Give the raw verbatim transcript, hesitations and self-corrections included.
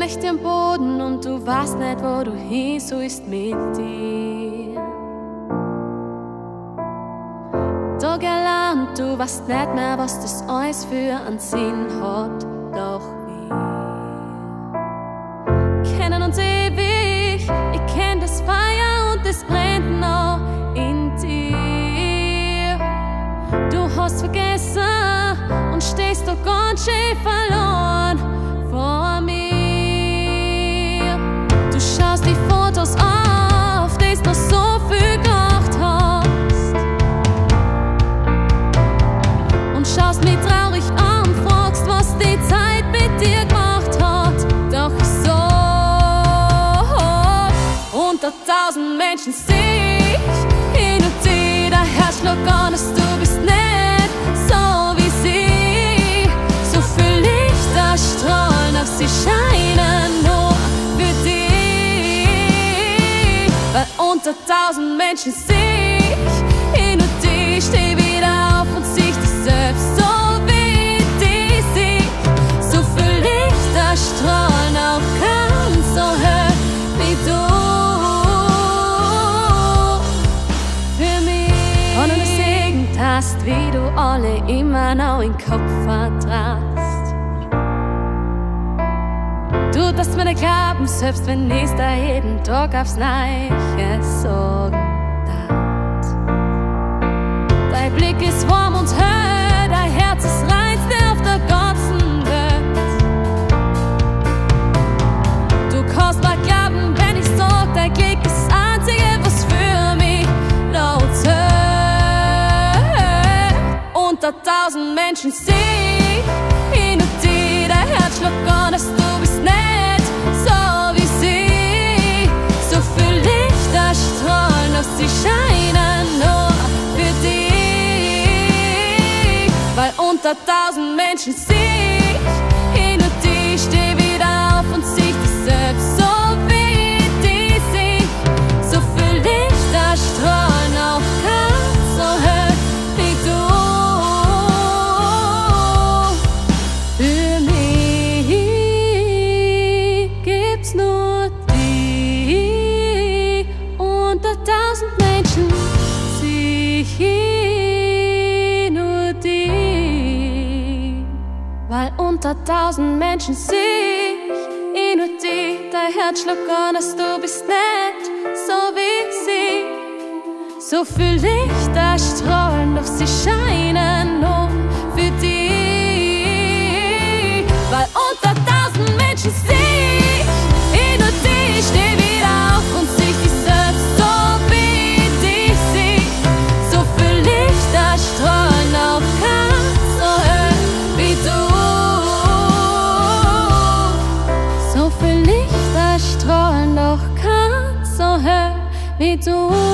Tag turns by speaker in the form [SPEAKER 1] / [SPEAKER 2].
[SPEAKER 1] Nächte am Boden und du weißt nicht, wo du hin sollst mit dir. Toga, alla, und du weißt nicht mehr, was das alles für einen Sinn hat. Doch wir kennen uns ewig, ich kenn das Feia und das brennt noch in dir. Du hast vergessen und stehst doch ganz schön verloren vor mir. Du schaust die Fotos auf, die du noch so viel gemacht hast, und schaust mich traurig an, fragst, was die Zeit mit dir gemacht hat. Doch ich so, unter tausend Menschen seh ich hin und dir der Herzschlag an, dass du bist nicht so wie sie. So viel Lichter strahlen auf sie, scheinen nur für dich. Weil unter tausend Menschen seh ich hin und dir, steh wieder auf und sieh dich selbst so wie die sich. So viel Lichter strahlen auf kein so hell wie du. Für mich, und du Segen hast, wie du alle immer noch in den Kopf vertraust. Du darfst mir nicht glauben, selbst wenn ich da jeden Tag aufs Neue sagen darf. Dein Blick ist warm und hell, dein Herz ist reinste auf der ganzen Welt. Du kannst mir glauben, wenn ich sag, dein Glück ist das Einzige, was für mich laut zählt. Unter tausend Menschen seh ich hin und dir dein Herzschlag an, dass du bist nicht so wie sie. So viel Lichter strahlen auf sie, scheinen nur für dich. Weil unter tausend Menschen seh ich hin und dir, steh wieder auf und sieh dich selbst so wie die sich. So viel Lichter strahlen auf kein so hell wie du. Für mich gibt's nur die. Unter tausend Menschen seh ich nur die. Weil unter tausend Menschen seh ich nur die. Dein Herzschlag an, dass du bist nicht so wie sie. So viel Lichter strahlen, doch sie scheinen nur für dich. Weil unter tausend Menschen seh ich nur die. Steh wieder auf und sieh dich selbst so wie die sich. So viel Lichter strahlen auf kein so hell wie du. So viel Lichter strahlen doch kein so hell wie du.